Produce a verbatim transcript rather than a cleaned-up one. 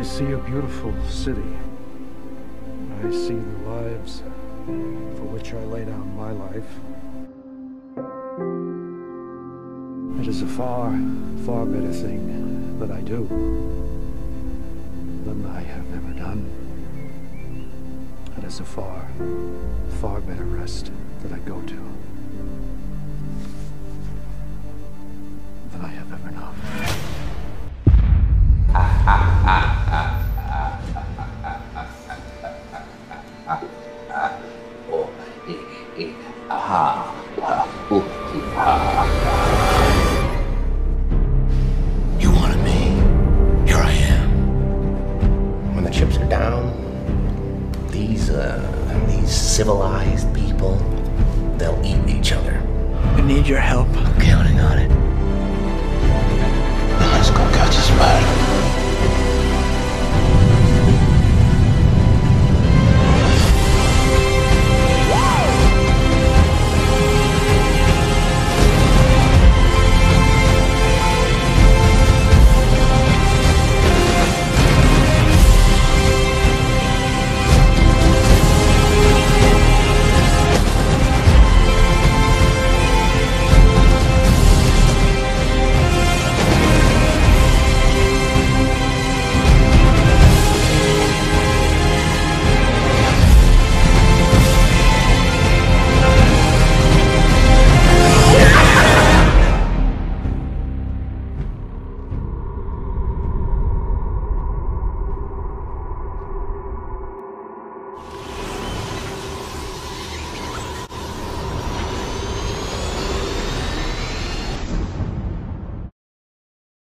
see a beautiful city. I see the lives for which I lay down my life. It is a far, far better thing that I do than I have never done. It is a far, far better rest that I go to.